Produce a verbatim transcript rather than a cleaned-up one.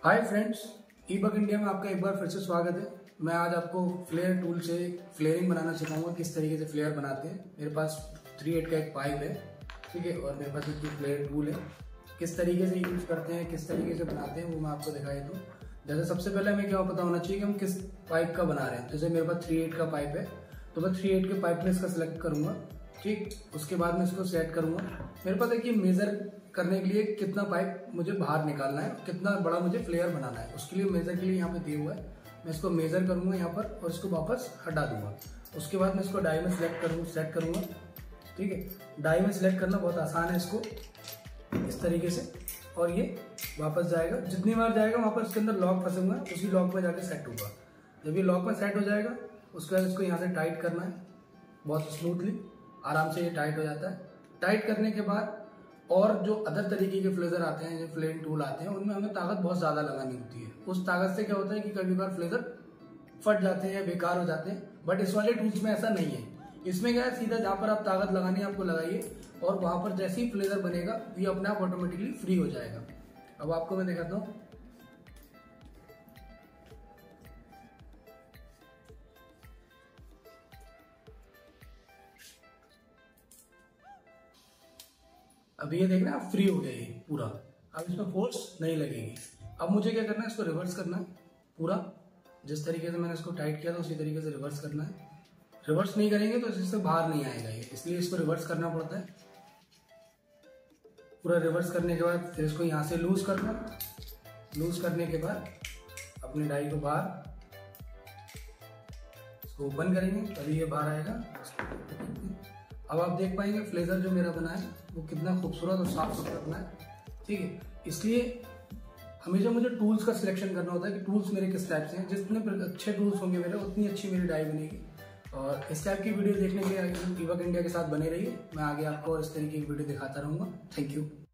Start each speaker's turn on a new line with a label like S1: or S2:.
S1: Hi friends, ईबक India में आपका एक बार फिर से स्वागत है। मैं आज आपको फ्लेयर टूल से फ्लेयरिंग बनाना सिखाऊंगा, किस तरीके से फ्लेयर बनाते हैं। मेरे पास थ्री एट का एक पाइप है, ठीक है, और मेरे पास एक फ्लेयर टूल है। किस तरीके से यूज करते हैं, किस तरीके से बनाते हैं, वो मैं आपको दिखाई दूँ। जैसे सबसे पहले हमें क्या पता होना चाहिए कि हम किस पाइप का बना रहे हैं। जैसे मेरे पास थ्री एट का पाइप है, तो मैं थ्री एट के पाइप में इसका सिलेक्ट करूंगा, ठीक। उसके बाद मैं इसको सेट करूंगा। मेरे पास देखिए मेजर करने के लिए कितना पाइप मुझे बाहर निकालना है, कितना बड़ा मुझे फ्लेयर बनाना है, उसके लिए मेजर के लिए यहाँ पे दिया हुआ है। मैं इसको मेजर करूंगा यहाँ पर और इसको वापस हटा दूंगा। उसके बाद मैं इसको डाई में सिलेक्ट करूंगा सेट करूंगा, ठीक है। डाई में सिलेक्ट करना बहुत आसान है, इसको इस तरीके से, और ये वापस जाएगा। जितनी बार जाएगा वहां पर इसके अंदर लॉक फंसूंगा, उसी लॉक में जाके सेट होगा। जब ये लॉक में सेट हो जाएगा उसके बाद इसको यहाँ से टाइट करना है, बहुत स्मूथली आराम से ये टाइट हो जाता है। टाइट करने के बाद और जो अदर तरीके के फ्लेजर आते हैं, जो फ्लेयरिंग टूल आते हैं, उनमें हमें ताकत बहुत ज्यादा लगानी होती है। उस ताकत से क्या होता है कि कभी बार फ्लेजर फट जाते हैं या बेकार हो जाते हैं, बट इस वाले टूल्स में ऐसा नहीं है। इसमें क्या है, सीधा जहां पर आप ताकत लगानी है आपको लगाइए, और वहां पर जैसे ही फ्लेजर बनेगा ये अपने आप ऑटोमेटिकली फ्री हो जाएगा। अब आपको मैं दिखाता हूँ। अब ये देख रहे हैं आप, फ्री हो गया ये पूरा। अब इसमें फोर्स नहीं लगेगी। अब मुझे क्या करना है, इसको रिवर्स करना है पूरा। जिस तरीके से मैंने इसको टाइट किया था उसी तरीके से रिवर्स करना है। रिवर्स नहीं करेंगे तो इससे बाहर नहीं आएगा ये, इसलिए इसको रिवर्स करना पड़ता है। पूरा रिवर्स करने के बाद फिर इसको यहाँ से लूज करना। लूज करने के बाद अपनी डाई को बाहर इसको ओपन करेंगे, तभी ये बाहर आएगा। अब आप देख पाएंगे फ्लेजर जो मेरा बना है वो कितना खूबसूरत और साफ सुथरा बना है, ठीक है। इसलिए हमेशा मुझे टूल्स का सिलेक्शन करना होता है कि टूल्स मेरे किस टाइप से हैं। जितने अच्छे टूल्स होंगे मेरे, उतनी अच्छी मेरी डाई बनेगी। और इस टाइप की वीडियो देखने के लिए ईबक इंडिया के साथ बने रहिए। मैं आगे आपको इस तरीके की वीडियो दिखाता रहूंगा। Thank you.